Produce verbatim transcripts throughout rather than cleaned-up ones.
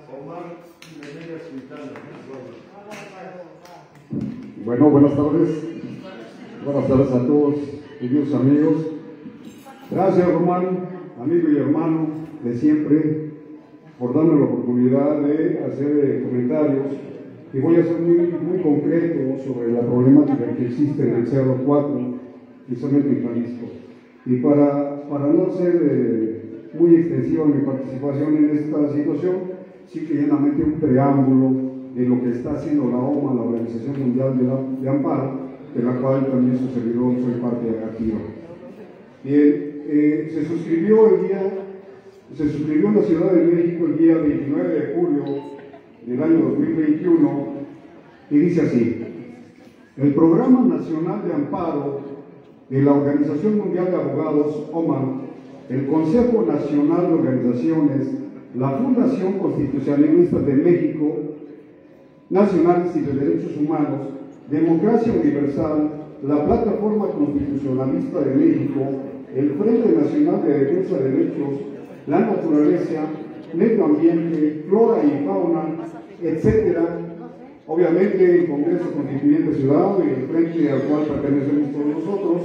Bueno, buenas tardes. Buenas tardes a todos, queridos amigos. Gracias, Román, amigo y hermano de siempre, por darme la oportunidad de hacer comentarios. Y voy a ser muy, muy concreto sobre la problemática que existe en el Cerro cuatro, precisamente en Jalisco. Y para, para no ser eh, muy extensiva mi participación en esta situación, sí que llenamente un preámbulo de lo que está haciendo la O M A, la Organización Mundial de, la, de Amparo, de la cual también su servidor soy parte activa. Bien, eh, se suscribió el día, se suscribió en la Ciudad de México el día veintinueve de julio del año dos mil veintiuno y dice así: el Programa Nacional de Amparo de la Organización Mundial de Abogados, O M A, el Consejo Nacional de Organizaciones, la Fundación Constitucionalista de México, Nacionales y de Derechos Humanos, Democracia Universal, la Plataforma Constitucionalista de México, el Frente Nacional de Defensa de Derechos, la Naturaleza, Medio Ambiente, Flora y Fauna, etcétera. Obviamente el Congreso Constituyente Ciudadano y el frente al cual pertenecemos todos nosotros,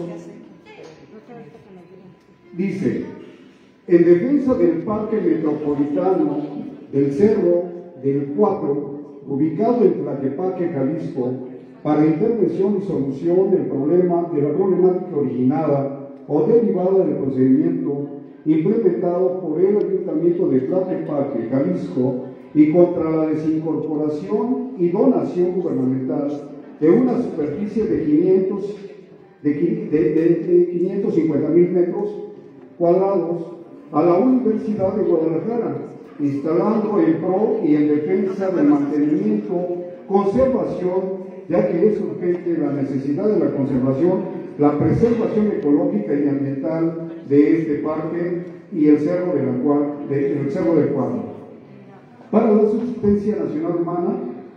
dice: en defensa del Parque Metropolitano del Cerro del cuatro, ubicado en Tlaquepaque, Jalisco, para intervención y solución del problema, de la problemática originada o derivada del procedimiento implementado por el Ayuntamiento de Tlaquepaque, Jalisco, y contra la desincorporación y donación gubernamental de una superficie de, quinientos, de, de, de, de quinientos cincuenta mil metros cuadrados a la Universidad de Guadalajara, instalando en pro y en defensa del mantenimiento, conservación, ya que es urgente la necesidad de la conservación, la preservación ecológica y ambiental de este parque y el Cerro, de la cual, de, el Cerro del Cuatro, para la subsistencia nacional humana,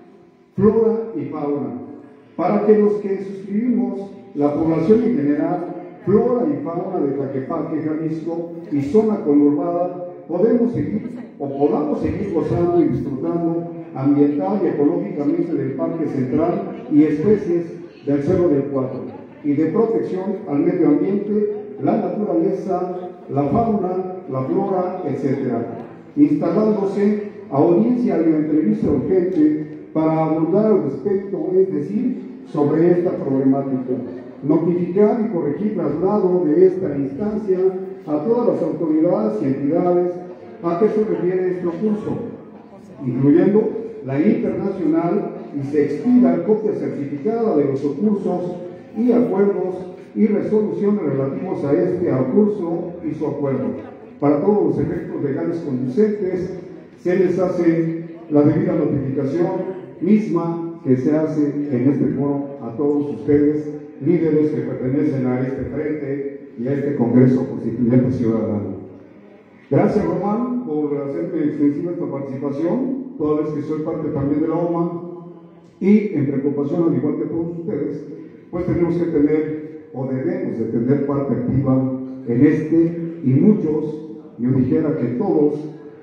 flora y fauna, para que los que suscribimos, la población en general, flora y fauna de Tlaquepaque, Jalisco y zona conurbada, podemos seguir o podamos seguir gozando y disfrutando ambiental y ecológicamente del Parque Central y especies del Cerro del Cuatro, y de protección al medio ambiente, la naturaleza, la fauna, la flora, etcétera, instalándose audiencia y entrevista urgente para abordar al respecto, es decir, sobre esta problemática, notificar y corregir traslado de esta instancia a todas las autoridades y entidades a que se refiere este curso, incluyendo la internacional, y se expida copia certificada de los cursos y acuerdos y resoluciones relativos a este curso y su acuerdo. Para todos los efectos legales conducentes, se les hace la debida notificación misma que se hace en este foro a todos ustedes, líderes que pertenecen a este frente y a este Congreso Constituyente Ciudadano. Gracias, Román, por hacerme extensiva esta participación, toda vez que soy parte también de la O M A, y en preocupación, al igual que todos ustedes, pues tenemos que tener, o debemos de tener parte activa en este y muchos, yo dijera que todos,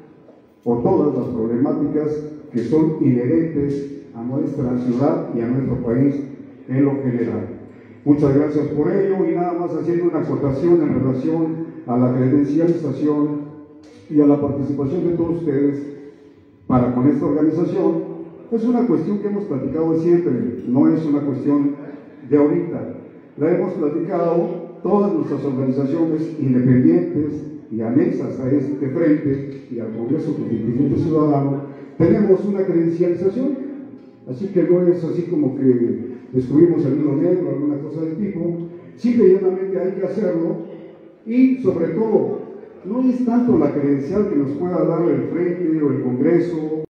o todas las problemáticas que son inherentes a nuestra ciudad y a nuestro país en lo general. Muchas gracias por ello, y nada más haciendo una acotación en relación a la credencialización y a la participación de todos ustedes para con esta organización. Es una cuestión que hemos platicado siempre, no es una cuestión de ahorita. La hemos platicado todas nuestras organizaciones independientes y anexas a este frente y al Congreso Constituyente Ciudadano. Tenemos una credencialización, así que no es así como que descubrimos el hilo negro o alguna cosa del tipo. Simple y llanamente hay que hacerlo, y sobre todo no es tanto la credencial que nos pueda dar el frente o el Congreso